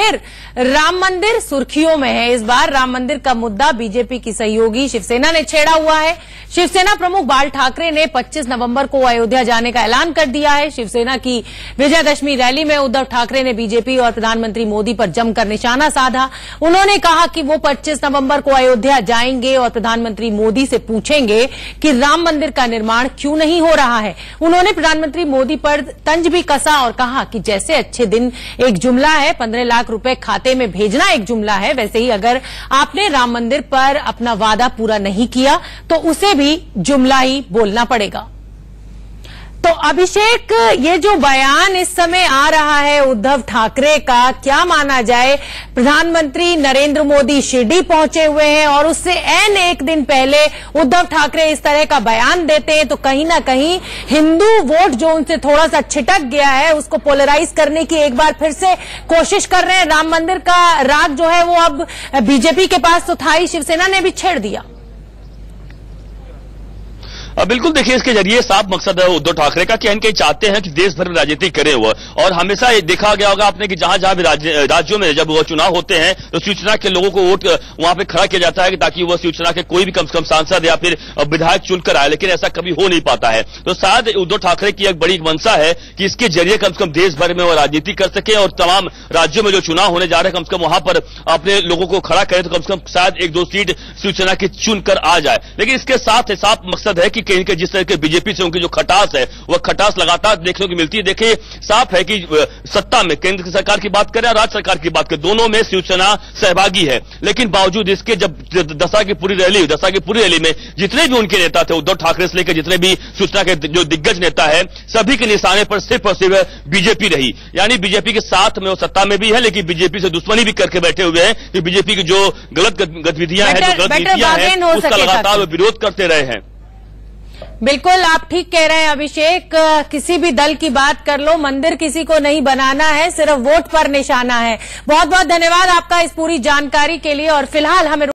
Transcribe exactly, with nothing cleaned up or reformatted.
फिर राम मंदिर सुर्खियों में है। इस बार राम मंदिर का मुद्दा बीजेपी की सहयोगी शिवसेना ने छेड़ा हुआ है। शिवसेना प्रमुख बाल ठाकरे ने पच्चीस नवंबर को अयोध्या जाने का ऐलान कर दिया है। शिवसेना की विजयदशमी रैली में उद्धव ठाकरे ने बीजेपी और प्रधानमंत्री मोदी पर जमकर निशाना साधा। उन्होंने कहा कि वो पच्चीस नवंबर को अयोध्या जाएंगे और प्रधानमंत्री मोदी से पूछेंगे कि राम मंदिर का निर्माण क्यों नहीं हो रहा है। उन्होंने प्रधानमंत्री मोदी पर तंज भी कसा और कहा कि जैसे अच्छे दिन एक जुमला है, पंद्रह लाख रुपए खाते में भेजना एक जुमला है, वैसे ही अगर आपने राम मंदिर पर अपना वादा पूरा नहीं किया तो उसे भी जुमला ही बोलना पड़ेगा। तो अभिषेक, ये जो बयान इस समय आ रहा है उद्धव ठाकरे का, क्या माना जाए? प्रधानमंत्री नरेंद्र मोदी शिरडी पहुंचे हुए हैं और उससे ऐन एक दिन पहले उद्धव ठाकरे इस तरह का बयान देते हैं, तो कहीं ना कहीं हिंदू वोट जो उनसे थोड़ा सा छिटक गया है उसको पोलराइज करने की एक बार फिर से कोशिश कर रहे हैं। राम मंदिर का राग जो है वो अब बीजेपी के पास तो था ही, शिवसेना ने भी छेड़ दिया। बिल्कुल, देखिए इसके जरिए साफ मकसद है उद्धव ठाकरे का कि इनके चाहते हैं कि देश भर में राजनीति करें वो। और हमेशा देखा गया होगा आपने कि जहां जहां भी राज्य, राज्यों में जब वो चुनाव होते हैं तो शिवसेना के लोगों को वोट वहां पे खड़ा किया जाता है कि ताकि वो शिवसेना के कोई भी कम से कम सांसद या फिर विधायक चुनकर आए, लेकिन ऐसा कभी हो नहीं पाता है। तो शायद उद्धव ठाकरे की एक बड़ी मंशा है कि इसके जरिए कम से कम देश भर में वो राजनीति कर सके और तमाम राज्यों में जो चुनाव होने जा रहे हैं कम से कम वहां पर अपने लोगों को खड़ा करे तो कम से कम शायद एक दो सीट शिवसेना की चुनकर आ जाए। लेकिन इसके साथ साफ मकसद है कि कहीं के जिस तरह के बीजेपी से उनकी जो खटास है वह खटास लगातार देखने को मिलती है। देखिए साफ है कि सत्ता में केंद्र सरकार की बात करें, राज्य सरकार की बात करें, दोनों में शिवसेना सहभागी है। लेकिन बावजूद इसके जब दशा की पूरी रैली दशा की पूरी रैली में जितने भी उनके नेता थे, उद्धव ठाकरे से लेकर जितने भी शिवसेना के जो दिग्गज नेता है, सभी के निशाने पर सिर्फ और सिर्फ बीजेपी रही। यानी बीजेपी के साथ में वो सत्ता में भी है लेकिन बीजेपी से दुश्मनी भी करके बैठे हुए हैं कि बीजेपी की जो गलत गतिविधियां हैं, जो गलत नीतियां हैं, उसका लगातार विरोध करते रहे हैं। बिल्कुल, आप ठीक कह रहे हैं अभिषेक। किसी भी दल की बात कर लो, मंदिर किसी को नहीं बनाना है, सिर्फ वोट पर निशाना है। बहुत बहुत धन्यवाद आपका इस पूरी जानकारी के लिए। और फिलहाल हमें